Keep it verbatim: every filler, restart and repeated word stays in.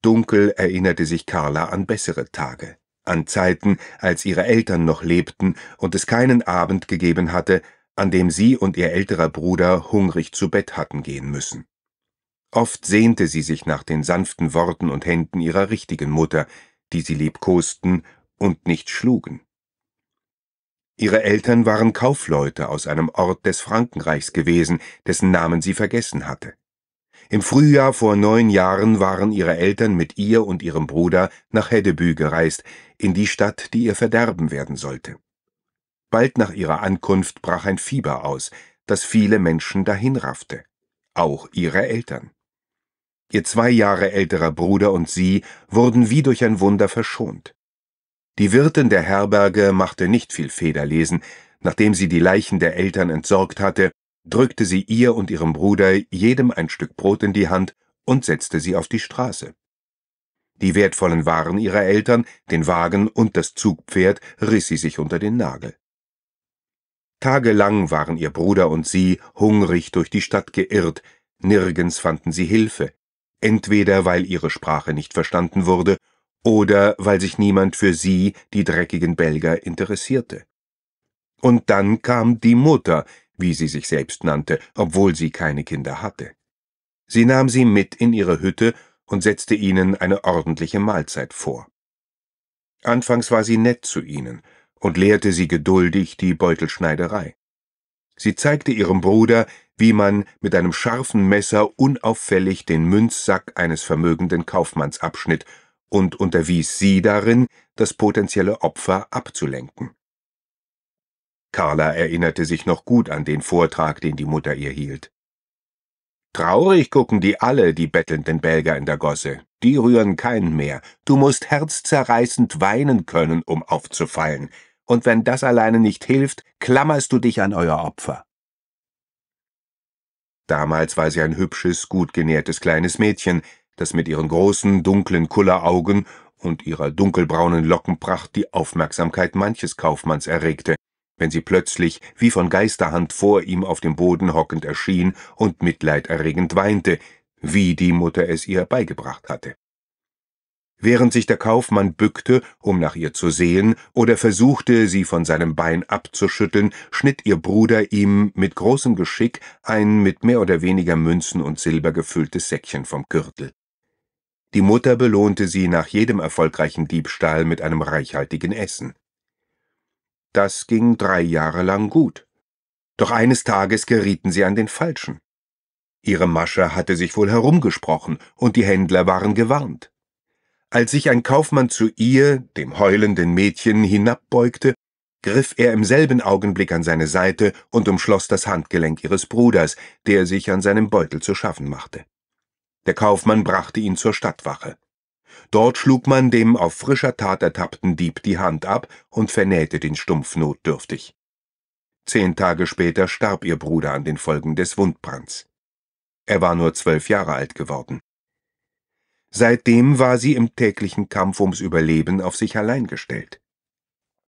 Dunkel erinnerte sich Carla an bessere Tage, an Zeiten, als ihre Eltern noch lebten und es keinen Abend gegeben hatte, an dem sie und ihr älterer Bruder hungrig zu Bett hatten gehen müssen. Oft sehnte sie sich nach den sanften Worten und Händen ihrer richtigen Mutter, die sie liebkosten und nicht schlugen. Ihre Eltern waren Kaufleute aus einem Ort des Frankenreichs gewesen, dessen Namen sie vergessen hatte. Im Frühjahr vor neun Jahren waren ihre Eltern mit ihr und ihrem Bruder nach Hedeby gereist, in die Stadt, die ihr Verderben werden sollte. Bald nach ihrer Ankunft brach ein Fieber aus, das viele Menschen dahinraffte, auch ihre Eltern. Ihr zwei Jahre älterer Bruder und sie wurden wie durch ein Wunder verschont. Die Wirtin der Herberge machte nicht viel Federlesen. Nachdem sie die Leichen der Eltern entsorgt hatte, drückte sie ihr und ihrem Bruder jedem ein Stück Brot in die Hand und setzte sie auf die Straße. Die wertvollen Waren ihrer Eltern, den Wagen und das Zugpferd, riss sie sich unter den Nagel. Tagelang waren ihr Bruder und sie hungrig durch die Stadt geirrt, nirgends fanden sie Hilfe, entweder weil ihre Sprache nicht verstanden wurde oder weil sich niemand für sie, die dreckigen Belger, interessierte. Und dann kam die Mutter, wie sie sich selbst nannte, obwohl sie keine Kinder hatte. Sie nahm sie mit in ihre Hütte und setzte ihnen eine ordentliche Mahlzeit vor. Anfangs war sie nett zu ihnen und lehrte sie geduldig die Beutelschneiderei. Sie zeigte ihrem Bruder, wie man mit einem scharfen Messer unauffällig den Münzsack eines vermögenden Kaufmanns abschnitt und unterwies sie darin, das potenzielle Opfer abzulenken. Carla erinnerte sich noch gut an den Vortrag, den die Mutter ihr hielt. »Traurig gucken die alle, die bettelnden Belger in der Gosse. Die rühren keinen mehr. Du musst herzzerreißend weinen können, um aufzufallen. Und wenn das alleine nicht hilft, klammerst du dich an euer Opfer.« Damals war sie ein hübsches, gut genährtes kleines Mädchen, das mit ihren großen, dunklen Kulleraugen und ihrer dunkelbraunen Lockenpracht die Aufmerksamkeit manches Kaufmanns erregte, wenn sie plötzlich wie von Geisterhand vor ihm auf dem Boden hockend erschien und mitleiderregend weinte, wie die Mutter es ihr beigebracht hatte. Während sich der Kaufmann bückte, um nach ihr zu sehen, oder versuchte, sie von seinem Bein abzuschütteln, schnitt ihr Bruder ihm mit großem Geschick ein mit mehr oder weniger Münzen und Silber gefülltes Säckchen vom Gürtel. Die Mutter belohnte sie nach jedem erfolgreichen Diebstahl mit einem reichhaltigen Essen. Das ging drei Jahre lang gut. Doch eines Tages gerieten sie an den Falschen. Ihre Masche hatte sich wohl herumgesprochen, und die Händler waren gewarnt. Als sich ein Kaufmann zu ihr, dem heulenden Mädchen, hinabbeugte, griff er im selben Augenblick an seine Seite und umschloss das Handgelenk ihres Bruders, der sich an seinem Beutel zu schaffen machte. Der Kaufmann brachte ihn zur Stadtwache. Dort schlug man dem auf frischer Tat ertappten Dieb die Hand ab und vernähte den Stumpf notdürftig. Zehn Tage später starb ihr Bruder an den Folgen des Wundbrands. Er war nur zwölf Jahre alt geworden. Seitdem war sie im täglichen Kampf ums Überleben auf sich allein gestellt.